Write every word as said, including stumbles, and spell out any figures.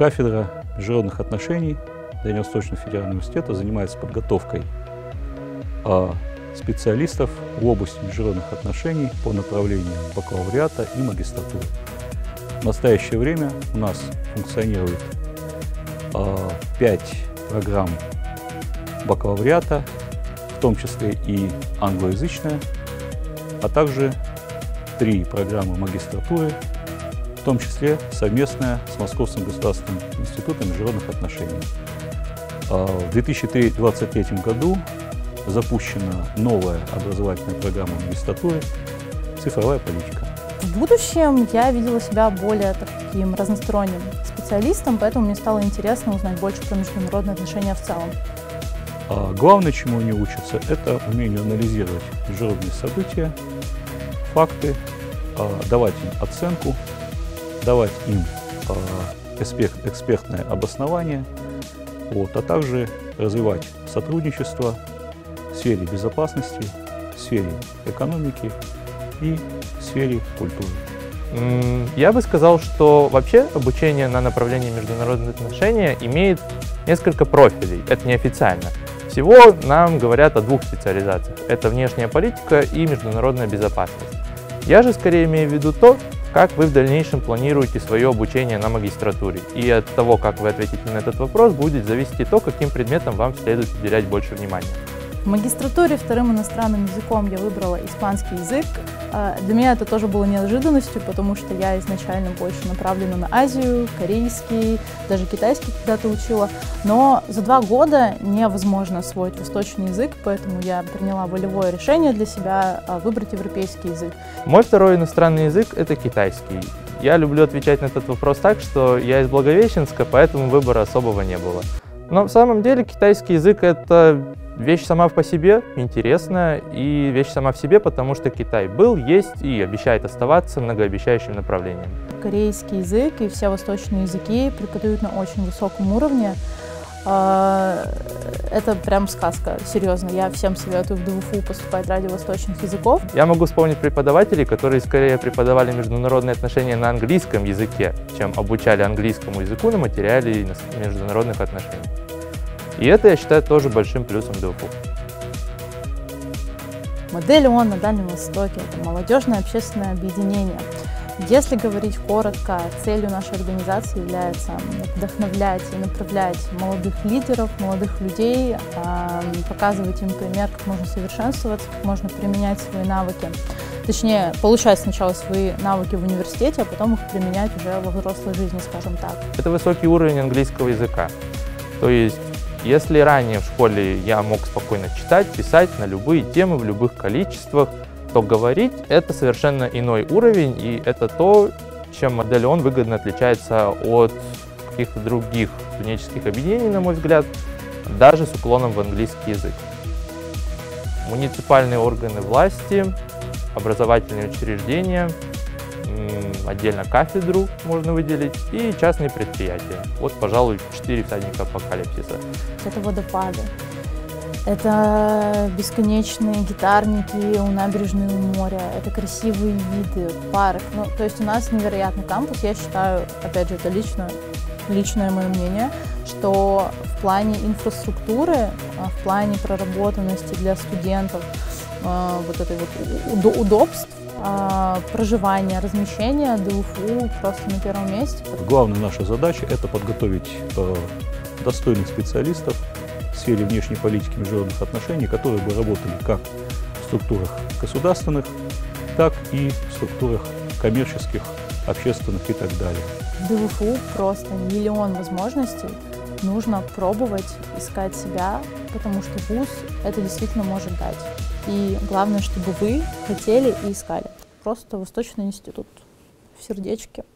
Кафедра международных отношений Дальневосточного федерального университета занимается подготовкой а, специалистов в области международных отношений по направлениям бакалавриата и магистратуры. В настоящее время у нас функционирует пять программ бакалавриата, в том числе и англоязычная, а также три программы магистратуры, в том числе совместная с Московским государственным институтом международных отношений. В две тысячи двадцать третьем году запущена новая образовательная программа магистратуры «Цифровая политика». В будущем я видела себя более таким разносторонним специалистом, поэтому мне стало интересно узнать больше про международные отношения в целом. А главное, чему они учатся, это умению анализировать международные события, факты, давать им оценку, давать им экспертное обоснование, вот, а также развивать сотрудничество в сфере безопасности, в сфере экономики и в сфере культуры. Я бы сказал, что вообще обучение на направлении международные отношения имеет несколько профилей, это неофициально. Всего нам говорят о двух специализациях, это внешняя политика и международная безопасность. Я же скорее имею в виду то, как вы в дальнейшем планируете свое обучение на магистратуре. И от того, как вы ответите на этот вопрос, будет зависеть и то, каким предметам вам следует уделять больше внимания. В магистратуре вторым иностранным языком я выбрала испанский язык. Для меня это тоже было неожиданностью, потому что я изначально больше направлена на Азию, корейский, даже китайский когда-то учила. Но за два года невозможно освоить восточный язык, поэтому я приняла волевое решение для себя выбрать европейский язык. Мой второй иностранный язык – это китайский. Я люблю отвечать на этот вопрос так, что я из Благовещенска, поэтому выбора особого не было. Но в самом деле китайский язык – это вещь сама по себе, интересная, и вещь сама в себе, потому что Китай был, есть и обещает оставаться многообещающим направлением. Корейский язык и все восточные языки преподают на очень высоком уровне. Это прям сказка, серьезно. Я всем советую в ДВФУ поступать ради восточных языков. Я могу вспомнить преподавателей, которые скорее преподавали международные отношения на английском языке, чем обучали английскому языку на материале международных отношений. И это, я считаю, тоже большим плюсом ДВФУ. Модель ООН на Дальнем Востоке – это молодежное общественное объединение. Если говорить коротко, целью нашей организации является вдохновлять и направлять молодых лидеров, молодых людей, показывать им пример, как можно совершенствоваться, как можно применять свои навыки. Точнее, получать сначала свои навыки в университете, а потом их применять уже во взрослой жизни, скажем так. Это высокий уровень английского языка. То есть, если ранее в школе я мог спокойно читать, писать на любые темы в любых количествах, то говорить – это совершенно иной уровень, и это то, чем модель ООН выгодно отличается от каких-то других студенческих объединений, на мой взгляд, даже с уклоном в английский язык. Муниципальные органы власти, образовательные учреждения, отдельно кафедру можно выделить, и частные предприятия. Вот, пожалуй, четыре всадника апокалипсиса. Это водопады. Это бесконечные гитарники у набережной у моря, это красивые виды, парк. Ну, то есть у нас невероятный кампус. Я считаю, опять же, это лично, личное мое мнение, что в плане инфраструктуры, в плане проработанности для студентов, вот этой вот удобств, проживания, размещения ДВФУ просто на первом месте. Главная наша задача – это подготовить достойных специалистов в сфере внешней политики и международных отношений, которые бы работали как в структурах государственных, так и в структурах коммерческих, общественных и так далее. В ДВФУ просто миллион возможностей. Нужно пробовать, искать себя, потому что вуз это действительно может дать. И главное, чтобы вы хотели и искали. Просто Восточный институт в сердечке.